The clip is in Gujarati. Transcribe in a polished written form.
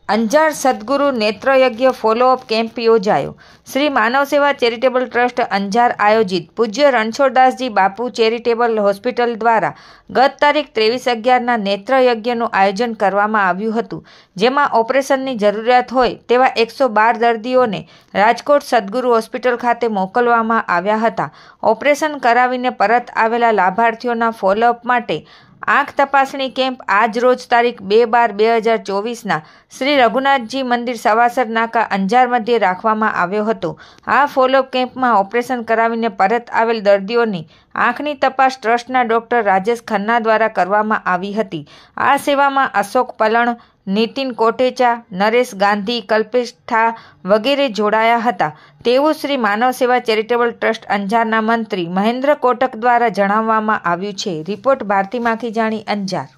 અંજાર સદગુરુ નેત્રયજ્ઞ ફોલોઅપ કેમ્પ યોજાયો. શ્રી માનવ સેવા ચેરિટેબલ ટ્રસ્ટ અંજાર આયોજિત પૂજ્ય રણછોડદાસજી બાપુ ચેરિટેબલ હોસ્પિટલ દ્વારા ગત તારીખ 23/11ના નેત્રયજ્ઞનું આયોજન કરવામાં આવ્યું હતું, જેમાં ઓપરેશનની જરૂરિયાત હોય તેવા 112 દર્દીઓને રાજકોટ સદગુરુ હોસ્પિટલ ખાતે મોકલવામાં આવ્યા હતા. ઓપરેશન કરાવીને પરત આવેલા લાભાર્થીઓના ફોલોઅપ માટે આંખ તપાસણી કેમ્પ આજ રોજ તારીખ 2/12/2024ના શ્રી રઘુનાથજી મંદિર સવાસર નાકા અંજાર મધ્યે રાખવામાં આવ્યો હતો. આ ફોલોઅપ કેમ્પમાં ઓપરેશન કરાવીને પરત આવેલ દર્દીઓની આંખની તપાસ ટ્રસ્ટના ડોક્ટર રાજેશ ખન્ના દ્વારા કરવામાં આવી હતી. આ સેવામાં અશોક પલણ, નીતિન કોટેચા, નરેશ ગાંધી, કલ્પેશ ઠા વગેરે જોડાયા હતા તેવું શ્રી માનવ સેવા ચેરિટેબલ ટ્રસ્ટ અંજારના મંત્રી મહેન્દ્ર કોટક દ્વારા જણાવવામાં આવ્યું છે. રિપોર્ટ ભારતી માખીજાણી, અંજાર.